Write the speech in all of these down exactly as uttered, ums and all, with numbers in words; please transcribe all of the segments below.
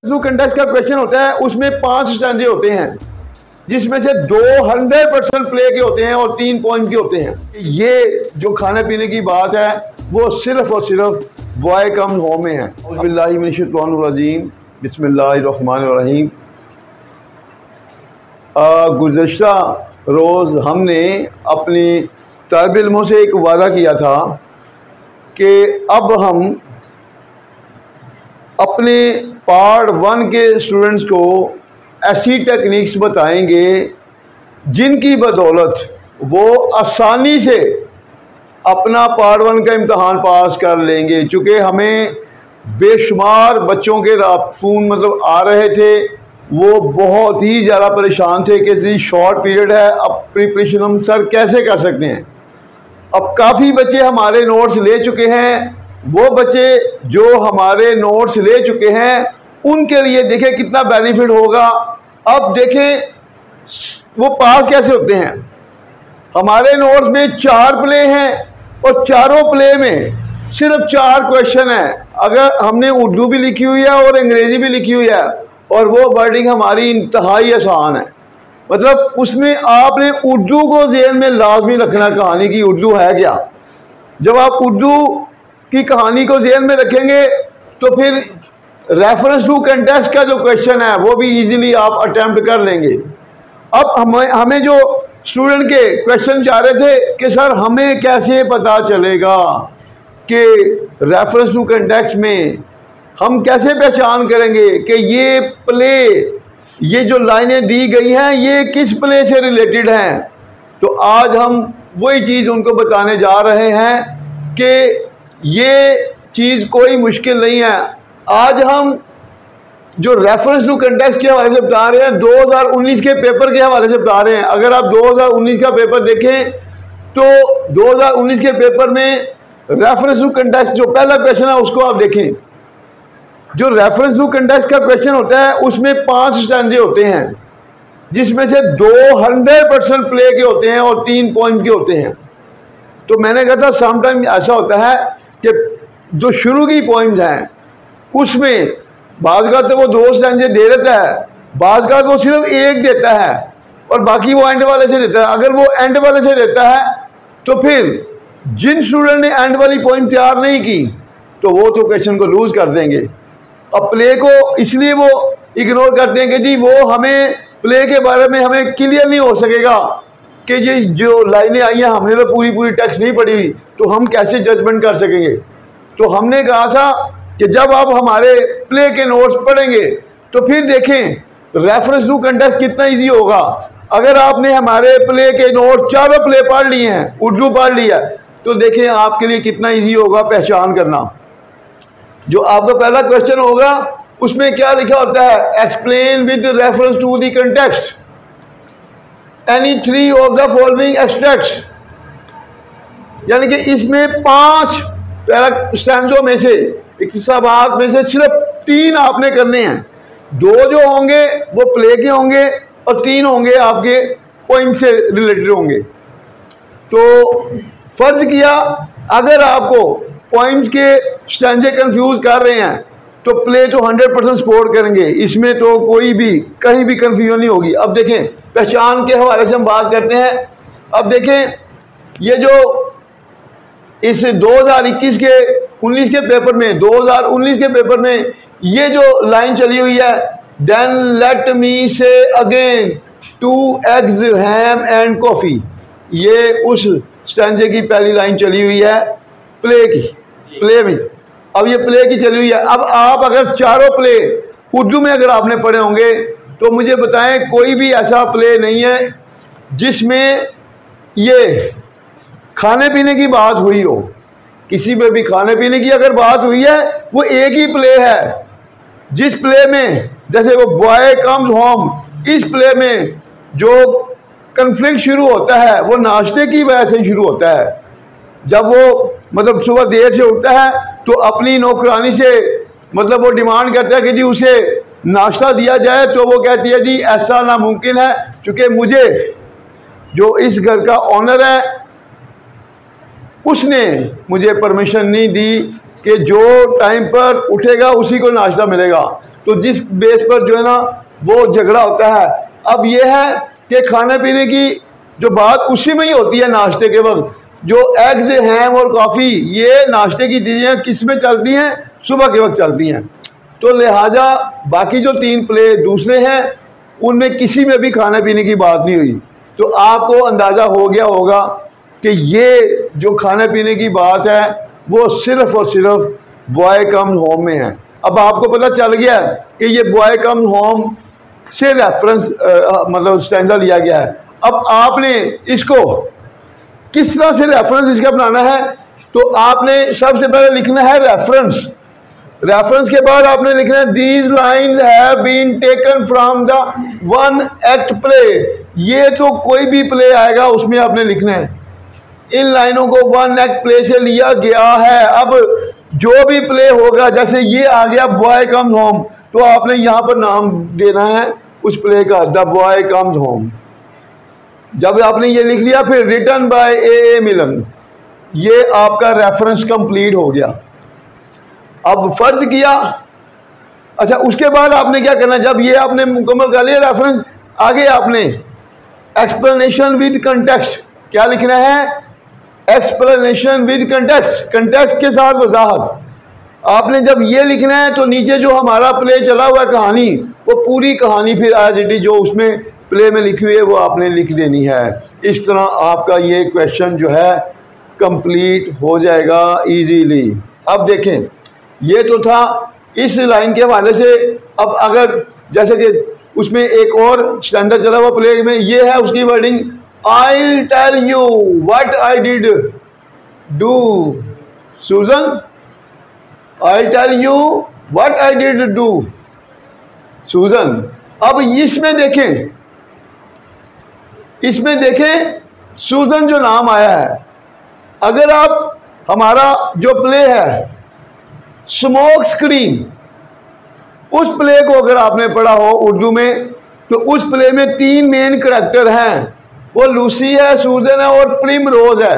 जो कंटेस्ट का क्वेश्चन होता है उसमें पांच स्टैंजे होते हैं जिसमें से दो हंड्रेड परसेंट प्ले के होते हैं और तीन पॉइंट के होते हैं। ये जो खाने पीने की बात है वो सिर्फ और सिर्फ बॉय कम होम में है। बिस्मिल्लाहिर्रहमानिर्रहीम बिस्मिल्लाहिर्रहमानिर्रहीम। गुज़श्ता रोज़ हमने अपनी तालिब इल्मों से एक वादा किया था कि अब हम अपने पार्ट वन के स्टूडेंट्स को ऐसी टेक्निक्स बताएंगे जिनकी बदौलत वो आसानी से अपना पार्ट वन का इम्तहान पास कर लेंगे। चूँकि हमें बेशुमार बच्चों के फ़ोन मतलब आ रहे थे, वो बहुत ही ज़्यादा परेशान थे कि इतनी शॉर्ट पीरियड है, अब प्रिपरेशन हम सर कैसे कर सकते हैं। अब काफ़ी बच्चे हमारे नोट्स ले चुके हैं। वो बच्चे जो हमारे नोट्स ले चुके हैं उनके लिए देखें कितना बेनिफिट होगा। अब देखें वो पास कैसे होते हैं। हमारे नोट्स में चार प्ले हैं और चारों प्ले में सिर्फ चार क्वेश्चन हैं। अगर हमने उर्दू भी लिखी हुई है और अंग्रेज़ी भी लिखी हुई है और वो वर्डिंग हमारी इंतहाई आसान है। मतलब उसमें आपने उर्दू को ज़हन में लाजमी रखना, कहानी की उर्दू है क्या। जब आप उर्दू की कहानी को ज़हन में रखेंगे तो फिर रेफरेंस टू कंटेक्स्ट का जो क्वेश्चन है वो भी इजीली आप अटेम्प्ट कर लेंगे। अब हमें हमें जो स्टूडेंट के क्वेश्चन चाह रहे थे कि सर हमें कैसे पता चलेगा कि रेफरेंस टू कंटेक्स्ट में हम कैसे पहचान करेंगे कि ये प्ले, ये जो लाइनें दी गई हैं ये किस प्ले से रिलेटेड हैं। तो आज हम वही चीज़ उनको बताने जा रहे हैं कि ये चीज़ कोई मुश्किल नहीं है। आज हम जो रेफरेंस टू कंटेक्स्ट के हवाले से बता रहे हैं, दो हज़ार उन्नीस के पेपर के हवाले से बता रहे हैं। अगर आप दो हज़ार उन्नीस का पेपर देखें तो दो हज़ार उन्नीस के पेपर में रेफरेंस टू कंटेक्स्ट जो पहला क्वेश्चन है उसको आप देखें। जो रेफरेंस टू कंटेक्स्ट का क्वेश्चन होता है उसमें पांच स्टैंजे होते हैं जिसमें से दो हंड्रेड परसेंट प्ले के होते हैं और तीन पॉइंट के होते हैं। तो मैंने कहा था समटाइम ऐसा होता है कि जो शुरू की पॉइंट्स हैं उसमें बाज़ का तो वो दो स्टैंजे दे देता है, बाज़ का वो सिर्फ एक देता है और बाकी वो एंड वाले से देता है। अगर वो एंड वाले से देता है तो फिर जिन स्टूडेंट ने एंड वाली पॉइंट तैयार नहीं की तो वो तो क्वेश्चन को लूज़ कर देंगे। अब प्ले को इसलिए वो इग्नोर करते हैं कि जी वो हमें प्ले के बारे में हमें क्लियर नहीं हो सकेगा कि ये जो लाइनें आई हैं हमने तो पूरी पूरी टेक्स्ट नहीं पढ़ी हुई, तो हम कैसे जजमेंट कर सकेंगे। तो हमने कहा था कि जब आप हमारे प्ले के नोट्स पढ़ेंगे तो फिर देखें रेफरेंस टू कंटेक्स्ट कितना इजी होगा। अगर आपने हमारे प्ले के नोट्स चारों प्ले पढ़ लिए हैं, उर्दू पढ़ लिया तो देखें आपके लिए कितना इजी होगा पहचान करना। जो आपका पहला क्वेश्चन होगा उसमें क्या लिखा होता है, explain with reference to the context any three of the following extracts. यानी कि इसमें पांच स्टैंजों में से इक्तिसाबात में से सिर्फ तीन आपने करने हैं। दो जो होंगे वो प्ले के होंगे और तीन होंगे आपके पॉइंट से रिलेटेड होंगे। तो फर्ज किया अगर आपको पॉइंट्स के स्टैंजे कंफ्यूज कर रहे हैं तो प्ले तो हंड्रेड परसेंट सपोर्ट करेंगे, इसमें तो कोई भी कहीं भी कंफ्यूजन नहीं होगी। अब देखें पहचान के हवाले से हम बात करते हैं। अब देखें ये जो इस दो हज़ार इक्कीस के उन्नीस के पेपर में दो हज़ार उन्नीस के पेपर में ये जो लाइन चली हुई है, then let me say again to eggs ham and coffee, ये उस स्टैंजे की पहली लाइन चली हुई है प्ले की, प्ले में। अब ये प्ले की चली हुई है। अब आप अगर चारों प्ले उर्दू में अगर आपने पढ़े होंगे तो मुझे बताएं कोई भी ऐसा प्ले नहीं है जिसमें ये खाने पीने की बात हुई हो। किसी में भी खाने पीने की अगर बात हुई है वो एक ही प्ले है जिस प्ले में, जैसे वो बॉय कम्स होम, इस प्ले में जो कन्फ्लिक्ट शुरू होता है वो नाश्ते की वजह से शुरू होता है। जब वो मतलब सुबह देर से उठता है तो अपनी नौकरानी से मतलब वो डिमांड करता है कि जी उसे नाश्ता दिया जाए, तो वो कहती है जी ऐसा नामुमकिन है क्योंकि मुझे जो इस घर का ऑनर है उसने मुझे परमिशन नहीं दी कि जो टाइम पर उठेगा उसी को नाश्ता मिलेगा। तो जिस बेस पर जो है ना वो झगड़ा होता है। अब ये है कि खाने पीने की जो बात उसी में ही होती है नाश्ते के वक्त। जो एग्स हैम और कॉफ़ी ये नाश्ते की चीज़ें किस में चलती हैं, सुबह के वक्त चलती हैं। तो लिहाजा बाकी जो तीन प्ले दूसरे हैं उनमें किसी में भी खाने पीने की बात नहीं हुई। तो आपको अंदाज़ा हो गया होगा कि ये जो खाने पीने की बात है वो सिर्फ़ और सिर्फ बॉय कम होम में है। अब आपको पता चल गया कि ये बॉय कम होम से रेफरेंस मतलब स्टैंडर्ड लिया गया है। अब आपने इसको किस तरह से रेफरेंस इसका बनाना है, तो आपने सबसे पहले लिखना है रेफरेंस। रेफरेंस के बाद आपने लिखना है these lines have been taken from the one act play. ये तो कोई भी प्ले आएगा उसमें आपने लिखना है इन लाइनों को वन एक्ट प्ले से लिया गया है। अब जो भी प्ले होगा, जैसे ये आ गया बॉय कम्स होम, तो आपने यहाँ पर नाम देना है उस प्ले का, द बॉय कम्स होम। जब आपने ये लिख लिया फिर रिटन बाय ए ए मिलन, ये आपका रेफरेंस कंप्लीट हो गया। अब फर्ज किया, अच्छा उसके बाद आपने क्या करना, जब ये आपने मुकम्मल कर लिया रेफरेंस, आगे आपने एक्सप्लेनेशन विद कंटेक्स्ट क्या लिखना है, एक्सप्लेनेशन विद कंटेक्स्ट, कंटेक्स्ट के साथ वजाहत। आपने जब ये लिखना है तो नीचे जो हमारा प्ले चला हुआ है कहानी, वो पूरी कहानी फिर एज इट इज जो उसमें प्ले में लिखी हुई है वो आपने लिख देनी है। इस तरह आपका ये क्वेश्चन जो है कंप्लीट हो जाएगा इजीली। अब देखें ये तो था इस लाइन के हवाले से। अब अगर जैसे कि उसमें एक और स्टैंडर्ड चला हुआ प्ले में ये है उसकी wording, I tell you what I did do Susan, I tell you what I did do Susan. अब इसमें देखें, इसमें देखें सूजन जो नाम आया है, अगर आप हमारा जो प्ले है स्मोक स्क्रीन, उस प्ले को अगर आपने पढ़ा हो उर्दू में, तो उस प्ले में तीन मेन करैक्टर हैं, वो लूसी है, सूजन है और प्रिम रोज है।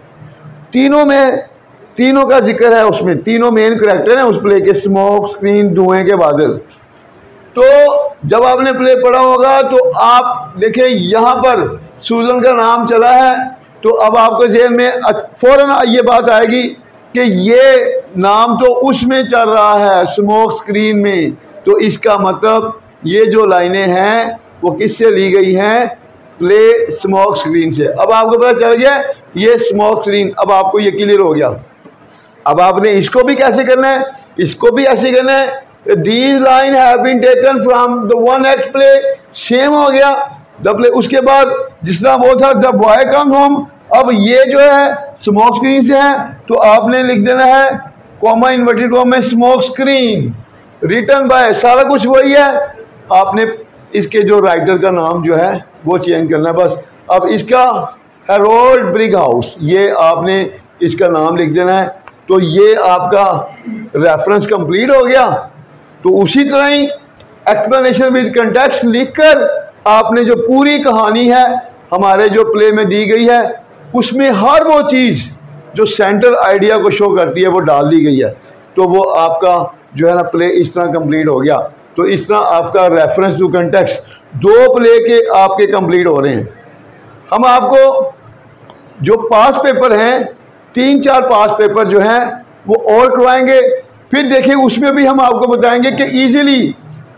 तीनों में तीनों का जिक्र है उसमें, तीनों मेन करैक्टर हैं उस प्ले के, स्मोक स्क्रीन, धुएं के बादल। तो जब आपने प्ले पढ़ा होगा तो आप देखें यहाँ पर सूजन का नाम चला है, तो अब आपके जेहन में फौरन ये बात आएगी कि ये नाम तो उसमें चल रहा है स्मोक स्क्रीन में, तो इसका मतलब ये जो लाइनें हैं वो किससे ली गई हैं, प्ले स्मोक स्क्रीन से। अब आपको पता चल गया ये स्मोक स्क्रीन, अब आपको ये क्लियर हो गया। अब आपने इसको भी कैसे करना है, इसको भी ऐसे करना है, these line have been taken from the one act play, same हो गया द प्ले। उसके बाद जिस तरह वो था द बॉय कम्स होम, अब ये जो है स्मोक स्क्रीन से है, तो आपने लिख देना है कॉमा इन्वर्टेड कॉमा में स्मोक स्क्रीन, रिटन बाय, सारा कुछ वही है, आपने इसके जो राइटर का नाम जो है वो चेंज करना है बस। अब इसका हेरोल्ड ब्रिग हाउस, ये आपने इसका नाम लिख देना है, तो ये आपका रेफरेंस कंप्लीट हो गया। तो उसी तरह ही एक्सप्लेनेशन विद कंटेक्स्ट लिखकर आपने जो पूरी कहानी है हमारे जो प्ले में दी गई है उसमें हर वो चीज़ जो सेंटर आइडिया को शो करती है वो डाल दी गई है, तो वो आपका जो है ना प्ले इस तरह कंप्लीट हो गया। तो इस तरह आपका रेफरेंस टू कंटेक्स्ट दो प्ले के आपके कंप्लीट हो रहे हैं। हम आपको जो पास पेपर हैं, तीन चार पास पेपर जो हैं वो और करवाएंगे, फिर देखिए उसमें भी हम आपको बताएंगे कि इजीली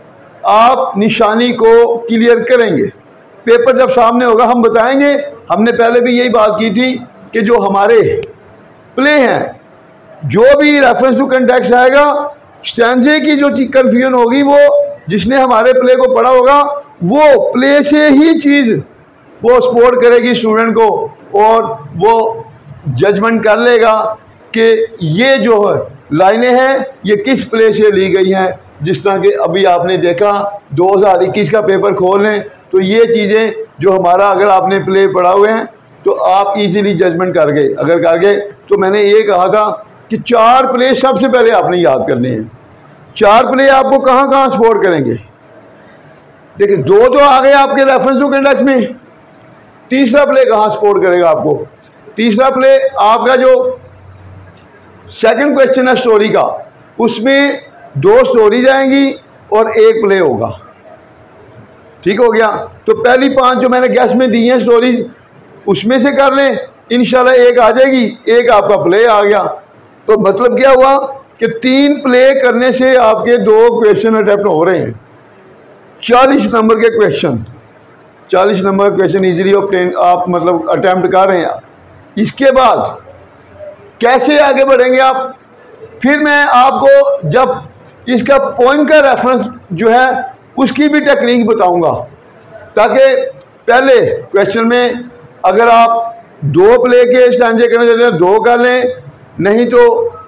आप निशानी को क्लियर करेंगे। पेपर जब सामने होगा हम बताएंगे। हमने पहले भी यही बात की थी कि जो हमारे प्ले हैं, जो भी रेफरेंस टू कंटेक्स्ट आएगा, स्टैंजे की जो कन्फ्यूजन होगी वो जिसने हमारे प्ले को पढ़ा होगा वो प्ले से ही चीज़ वो सपोर्ट करेगी स्टूडेंट को, और वो जजमेंट कर लेगा कि ये जो लाइनें हैं ये किस प्ले से ली गई हैं। जिस तरह के अभी आपने देखा दो हज़ार इक्कीस का पेपर खोल लें तो ये चीज़ें जो हमारा अगर आपने प्ले पढ़ा हुए हैं तो आप इजीली जजमेंट कर गए। अगर कर गए तो मैंने ये कहा था कि चार प्ले सबसे पहले आपने याद करने हैं। चार प्ले आपको कहाँ कहाँ सपोर्ट करेंगे, देखिए दो तो आ गए आपके रेफरेंस टू कंटेक्स्ट में, तीसरा प्ले कहाँ सपोर्ट करेगा आपको। तीसरा प्ले आपका जो सेकंड क्वेश्चन है स्टोरी का, उसमें दो स्टोरीज आएंगी, और एक प्ले होगा। ठीक हो गया। तो पहली पांच जो मैंने गैस में दी हैं स्टोरी, उसमें से कर लें, इंशाल्लाह एक आ जाएगी, एक आपका प्ले आ गया। तो मतलब क्या हुआ कि तीन प्ले करने से आपके दो क्वेश्चन अटेम्प्ट हो रहे हैं। चालीस नंबर के क्वेश्चन, चालीस नंबर क्वेश्चन इजीली ऑब्टेन आप मतलब अटेम्प्ट कर रहे हैं। इसके बाद कैसे आगे बढ़ेंगे आप, फिर मैं आपको जब इसका पॉइंट का रेफरेंस जो है उसकी भी टेक्निक बताऊंगा, ताकि पहले क्वेश्चन में अगर आप दो प्ले के स्टैंजे करना चाहते हैं दो कर लें, नहीं तो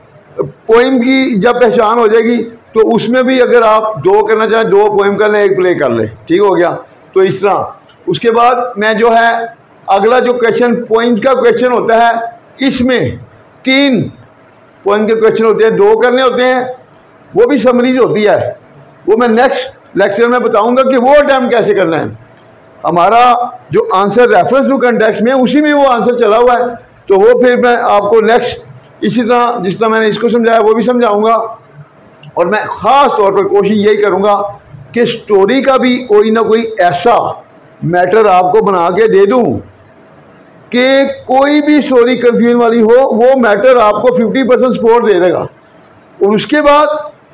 पोइम की जब पहचान हो जाएगी तो उसमें भी अगर आप दो करना चाहें दो पोइम कर लें, एक प्ले कर लें। ठीक हो गया। तो इस तरह उसके बाद मैं जो है अगला जो क्वेश्चन पॉइंट का क्वेश्चन होता है, इसमें तीन पॉइंट के क्वेश्चन होते हैं, दो करने होते हैं, वो भी समरीज होती है। वो मैं नेक्स्ट लेक्चर में बताऊंगा कि वो अटैम्प्ट कैसे करना है। हमारा जो आंसर रेफरेंस टू कंटेक्स्ट में उसी में वो आंसर चला हुआ है, तो वो फिर मैं आपको नेक्स्ट इसी तरह जिस तरह मैंने इसको समझाया वो भी समझाऊंगा। और मैं ख़ास तौर पर कोशिश यही करूंगा कि स्टोरी का भी कोई ना कोई ऐसा मैटर आपको बना के दे दूं कि कोई भी स्टोरी कंफ्यूजन वाली हो, वो मैटर आपको फिफ्टी परसेंट सपोर्ट दे देगा। और उसके बाद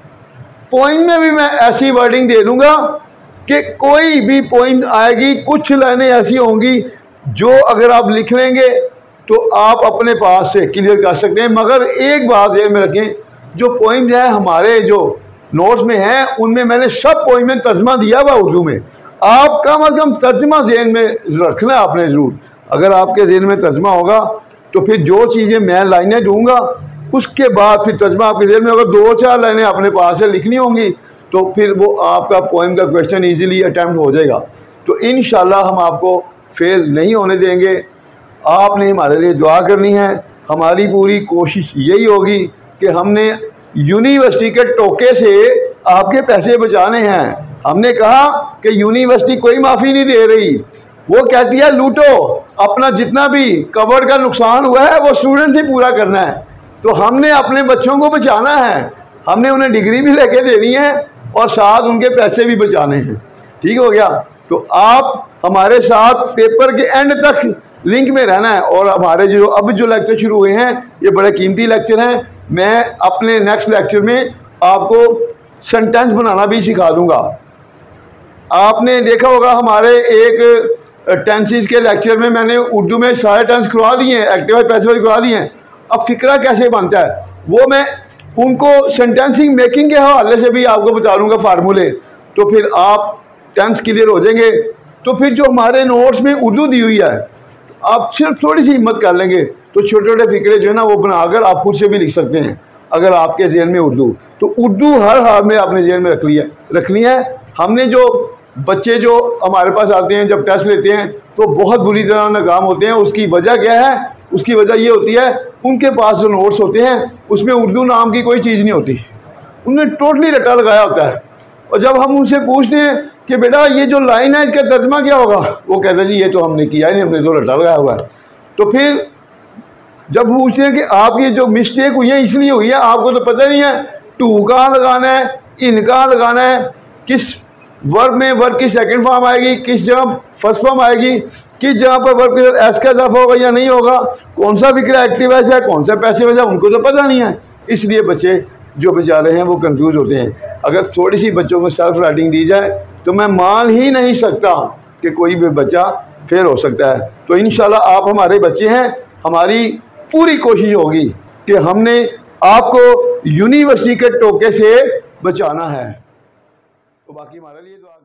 पॉइंट में भी मैं ऐसी वर्डिंग दे दूंगा कि कोई भी पॉइंट आएगी, कुछ लाइनें ऐसी होंगी जो अगर आप लिख लेंगे तो आप अपने पास से क्लियर कर सकते हैं। मगर एक बात ध्यान में रखें, जो पॉइंट है हमारे जो नोट्स में हैं उनमें मैंने सब पॉइंट में तर्जमा दिया हुआ उर्दू में। आप कम अज़ कम तर्जमा ज़हन में रखना है आपने ज़रूर। अगर आपके ज़हन में तर्जमा होगा तो फिर जो चीज़ें मैं लाइनें दूंगा उसके बाद फिर तर्जमा आपके ज़हन में होगा, दो चार लाइनें अपने पास से लिखनी होंगी, तो फिर वो आपका पोइम का क्वेश्चन इजीली अटैम्प्ट हो जाएगा। तो इंशाल्लाह हम आपको फेल नहीं होने देंगे। आपने हमारे लिए दुआ करनी है। हमारी पूरी कोशिश यही होगी कि हमने यूनिवर्सिटी के टोके से आपके पैसे बचाने हैं। हमने कहा कि यूनिवर्सिटी कोई माफ़ी नहीं दे रही, वो कहती है लूटो, अपना जितना भी कवर का नुकसान हुआ है वो स्टूडेंट से पूरा करना है। तो हमने अपने बच्चों को बचाना है, हमने उन्हें डिग्री भी लेके देनी है और साथ उनके पैसे भी बचाने हैं। ठीक हो गया। तो आप हमारे साथ पेपर के एंड तक लिंक में रहना है। और हमारे जो अब जो लेक्चर शुरू हुए हैं ये बड़े कीमती लेक्चर हैं। मैं अपने नेक्स्ट लेक्चर में आपको सेंटेंस बनाना भी सिखा दूंगा। आपने देखा होगा हमारे एक टेंसेस के लेक्चर में मैंने उर्दू में सारे टेंस करवा दिए हैं, एक्टिव पैसिव करवा दिए हैं। अब फिक्रा कैसे बनता है वो मैं उनको सेंटेंसिंग मेकिंग के हवाले से भी आपको बता दूंगा फार्मूले, तो फिर आप टेंस क्लियर हो जाएंगे। तो फिर जो हमारे नोट्स में उर्दू दी हुई है आप सिर्फ थोड़ी सी हिम्मत कर लेंगे तो छोटे छोटे फिक्रे जो है ना वो बनाकर आप खुद से भी लिख सकते हैं। अगर आपके जहन में उर्दू, तो उर्दू हर हाल में आपने जहन में रखनी है रखनी है हमने जो बच्चे जो हमारे पास आते हैं जब टेस्ट लेते हैं तो बहुत बुरी तरह नाकाम होते हैं। उसकी वजह क्या है? उसकी वजह ये होती है उनके पास जो नोट्स होते हैं उसमें उर्दू नाम की कोई चीज़ नहीं होती, उन्होंने टोटली रट्टा लगाया होता है। और जब हम उनसे पूछते हैं कि बेटा ये जो लाइन है इसका तर्जमा क्या होगा, वो कहते हैं जी ये तो हमने किया ही नहीं, हमने तो रट्टा लगाया हुआ है। तो फिर जब पूछते हैं कि आपकी जो मिस्टेक हुई है इसलिए हुई है, आपको तो पता नहीं है टू कहाँ लगाना है, इन कहाँ लगाना है, किस वर्ब में वर्ब की सेकंड फॉर्म आएगी, किस जगह फर्स्ट फॉर्म आएगी, किस जगह पर वर्ब के साथ एस का इजाफा होगा या नहीं होगा, कौन सा फिक्र एक्टिव एस है कौन सा पैसिव एस है, उनको तो पता नहीं है। इसलिए बच्चे जो बेचारे हैं वो कंफ्यूज होते हैं। अगर थोड़ी सी बच्चों को सेल्फ राइटिंग दी जाए तो मैं मान ही नहीं सकता कि कोई भी बच्चा फेल हो सकता है। तो इंशाल्लाह आप हमारे बच्चे हैं, हमारी पूरी कोशिश होगी कि हमने आपको यूनिवर्सिटी के टोके से बचाना है। तो बाकी हमारे लिए तो